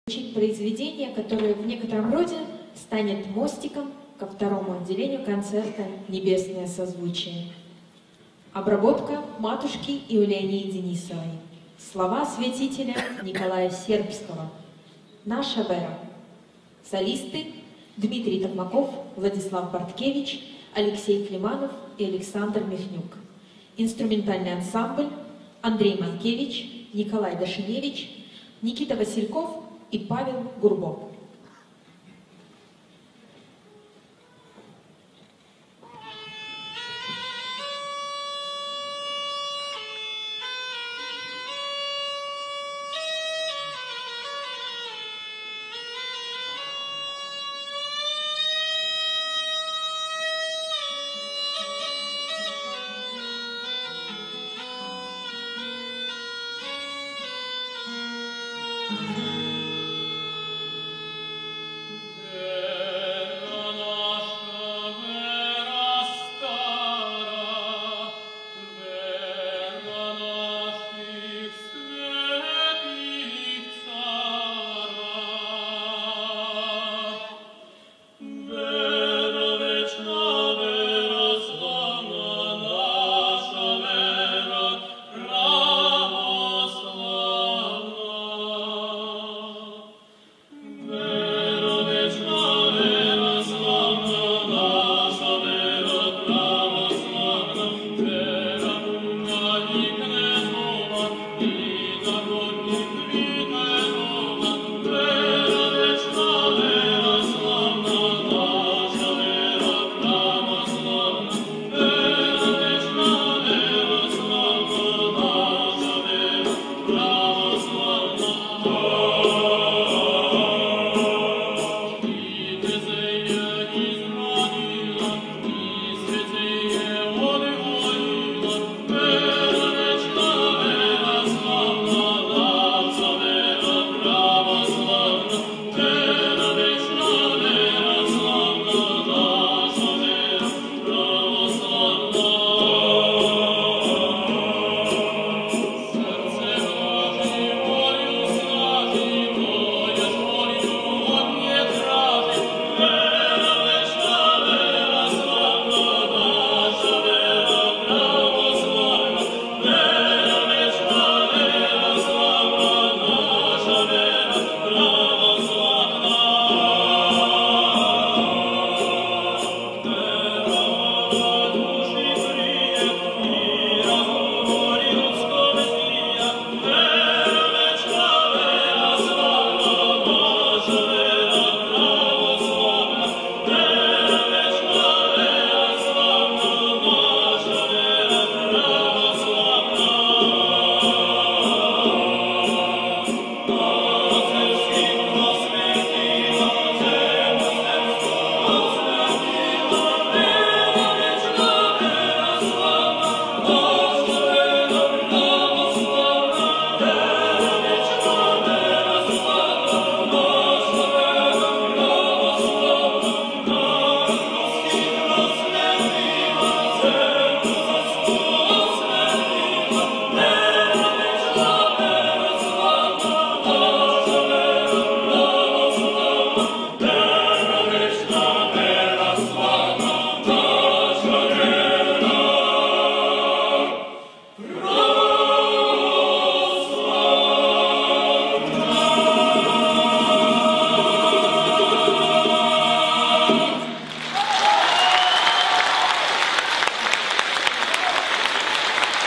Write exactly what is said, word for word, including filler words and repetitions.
Произведение, которое в некотором роде станет мостиком ко второму отделению концерта «Небесное созвучие». Обработка матушки Еулянии Денисовой. Слова святителя Николая Сербского. «Наша вера». Солисты Дмитрий Токмаков, Владислав Барткевич, Алексей Климанов и Александр Михнюк. Инструментальный ансамбль Андрей Манкевич, Николай Дашиневич, Никита Васильков и Павел Гурбов.